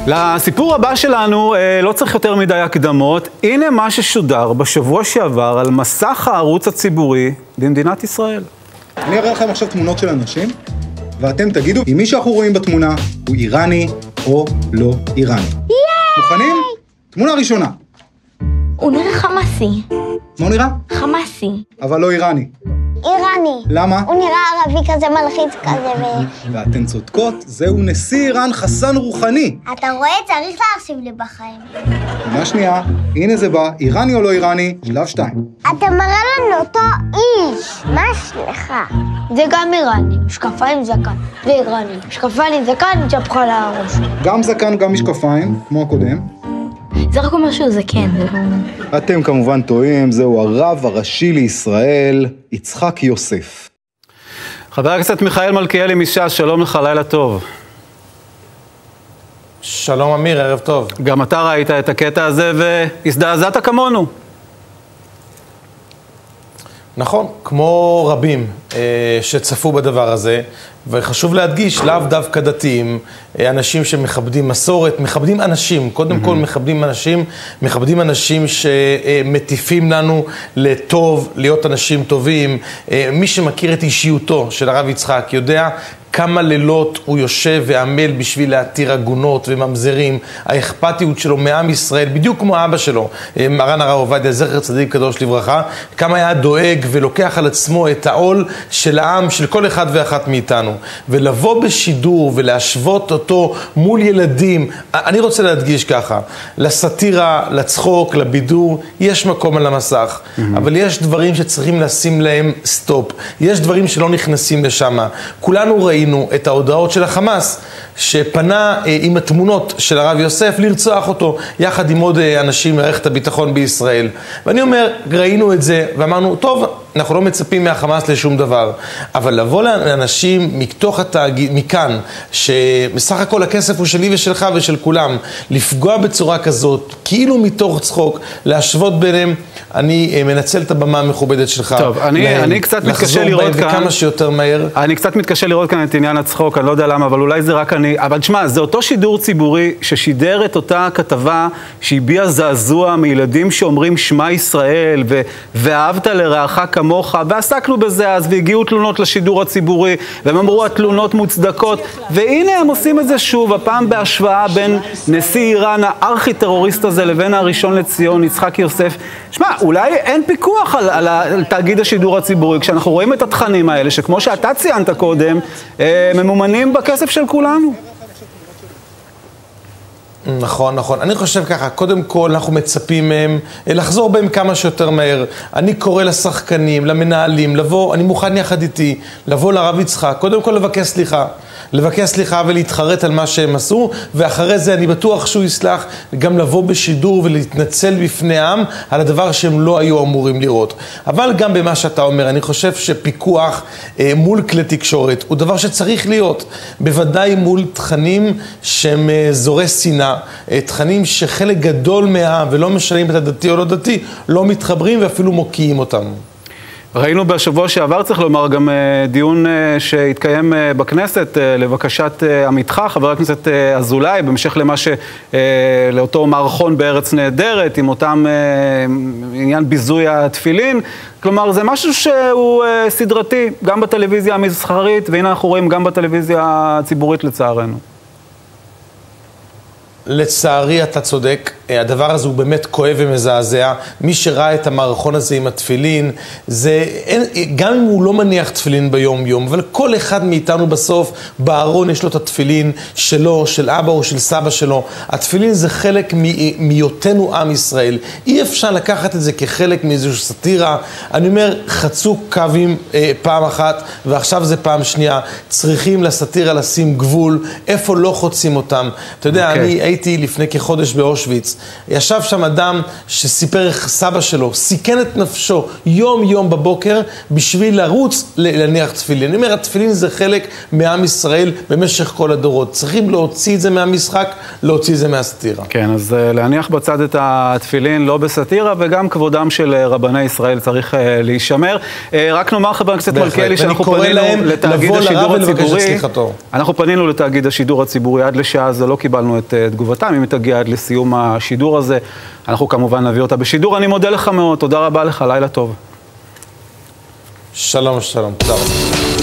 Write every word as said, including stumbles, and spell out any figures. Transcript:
לסיפור הבא שלנו לא צריך יותר מדי הקדמות. הנה מה ששודר בשבוע שעבר על מסך הערוץ הציבורי במדינת ישראל. אני אראה לכם עכשיו תמונות של אנשים, ואתם תגידו אם מי שאנחנו רואים בתמונה הוא איראני או לא איראני. מוכנים? תמונה ראשונה. הוא נראה חמאסי. מה הוא נראה? חמאסי. אבל לא איראני. איראני. למה? הוא נראה ערבי כזה מלחיץ כזה ו... ואתן צודקות, זהו נשיא איראן חסן רוחני. אתה רואה? צריך להקשיב לי בחיים. תמונה שנייה, הנה זה בא, איראני או לא איראני, שלב שתיים. אתה מראה לנו אותו איש. מה שלך? זה גם איראני, משקפיים זקן. זה איראני, משקפיים זקן, צ'פחה על הראש. גם זקן, גם משקפיים, כמו הקודם. זה רק אומר שהוא זקן, זה לא... אתם כמובן טועים, זהו הרב הראשי לישראל, יצחק יוסף. חבר הכנסת מיכאל מלכיאלי מש"ס, שלום לך, לילה טוב. שלום אמיר, ערב טוב. גם אתה ראית את הקטע הזה והזדעזעת כמונו. נכון, כמו רבים אה, שצפו בדבר הזה, וחשוב להדגיש, לאו דווקא דתיים, אה, אנשים שמכבדים מסורת, מכבדים אנשים, קודם mm-hmm. כל מכבדים אנשים, מכבדים אנשים שמטיפים לנו לטוב, להיות אנשים טובים. אה, מי שמכיר את אישיותו של הרב יצחק יודע כמה לילות הוא יושב ועמל בשביל להתיר עגונות וממזרים. האכפתיות שלו מעם ישראל, בדיוק כמו אבא שלו, מרן הרב עובדיה, זכר צדיק קדוש לברכה, כמה היה דואג ולוקח על עצמו את העול של העם, של כל אחד ואחת מאיתנו. ולבוא בשידור ולהשוות אותו מול ילדים, אני רוצה להדגיש ככה, לסטירה, לצחוק, לבידור, יש מקום על המסך, mm-hmm. אבל יש דברים שצריכים לשים להם סטופ. יש דברים שלא נכנסים לשם. כולנו ראינו את ההודעות של החמאס, שפנה אה, עם התמונות של הרב יוסף לרצוח אותו, יחד עם עוד אה, אנשים מערכת הביטחון בישראל. ואני אומר, ראינו את זה ואמרנו, טוב, אנחנו לא מצפים מהחמאס לשום דבר, אבל לבוא לאנשים מתוך התאגיד, מכאן, שמסך הכל הכסף הוא שלי ושלך ושל כולם, לפגוע בצורה כזאת, כאילו מתוך צחוק, להשוות ביניהם, אני מנצל את הבמה המכובדת שלך. טוב, אני, להם, אני קצת מתקשה לראות כאן, וכמה שיותר מהר. אני קצת מתקשה לראות כאן את עניין הצחוק, אני לא יודע למה, אבל אולי זה רק אני, אבל תשמע, זה אותו שידור ציבורי ששידר את אותה כתבה שהביע זעזוע מילדים שאומרים שמע ישראל ו- ואהבת לרעך כמוך, ועסקנו בזה אז, והגיעו תלונות לשידור הציבורי, והם אמרו התלונות מוצדקות, והנה הם עושים את זה שוב, הפעם בהשוואה בין נשיא איראן, הארכי-טרוריסט הזה, לבין הראשון לציון, יצחק יוסף. שמע, אולי אין פיקוח על, על, על תאגיד השידור הציבורי, כשאנחנו רואים את התכנים האלה, שכמו שאתה ציינת קודם, ממומנים בכסף של כולנו. נכון, נכון. אני חושב ככה, קודם כל אנחנו מצפים מהם לחזור בהם כמה שיותר מהר. אני קורא לשחקנים, למנהלים, לבוא, אני מוכן יחד איתי, לבוא לרב יצחק, קודם כל לבקש סליחה. לבקש סליחה ולהתחרט על מה שהם עשו, ואחרי זה אני בטוח שהוא יסלח גם לבוא בשידור ולהתנצל בפני העם על הדבר שהם לא היו אמורים לראות. אבל גם במה שאתה אומר, אני חושב שפיקוח אה, מול כלי תקשורת הוא דבר שצריך להיות, בוודאי מול תכנים שהם אה, זורי שנאה, אה, תכנים שחלק גדול מהעם, ולא משנים את הדתי או לא דתי, לא מתחברים ואפילו מוקיעים אותם. ראינו בשבוע שעבר, צריך לומר, גם דיון שהתקיים בכנסת לבקשת עמיתך, חבר הכנסת אזולאי, במשך למה ש... לאותו מערכון בארץ נהדרת, עם אותם עניין ביזוי התפילין. כלומר, זה משהו שהוא סדרתי, גם בטלוויזיה המסחרית, והנה אנחנו רואים גם בטלוויזיה הציבורית לצערנו. לצערי אתה צודק, הדבר הזה הוא באמת כואב ומזעזע. מי שראה את המערכון הזה עם התפילין, זה, גם אם הוא לא מניח תפילין ביום יום, אבל כל אחד מאיתנו בסוף, בארון יש לו את התפילין שלו, של אבא או של סבא שלו. התפילין זה חלק מהיותנו עם ישראל. אי אפשר לקחת את זה כחלק מאיזושהי סטירה. אני אומר, חצו קווים אה, פעם אחת, ועכשיו זה פעם שנייה. צריכים לסטירה לשים גבול, איפה לא חוצים אותם. אתה יודע, okay. אני הייתי לפני כחודש באושוויץ, בחוץ. ישב שם אדם שסיפר איך סבא שלו, סיכן את נפשו יום יום בבוקר בשביל לרוץ להניח תפילין. אני אומר, התפילין זה חלק מעם ישראל במשך כל הדורות. צריכים להוציא את זה מהמשחק, להוציא את זה מהסתירה. כן, אז להניח בצד את התפילין לא בסתירה, וגם כבודם של רבני ישראל צריך להישמר. רק נאמר, חבר הכנסת מלכיאלי, שאנחנו פנינו לתאגיד השידור הציבורי. אנחנו פנינו לתאגיד השידור הציבורי עד לשעה, זה לא קיבלנו את תגובתם, אם היא תגיע עד לסיום השידור הזה. אנחנו כמובן נביא אותה בשידור. אני מודה לך מאוד, תודה רבה לך, לילה טוב. שלום, שלום, תודה רבה.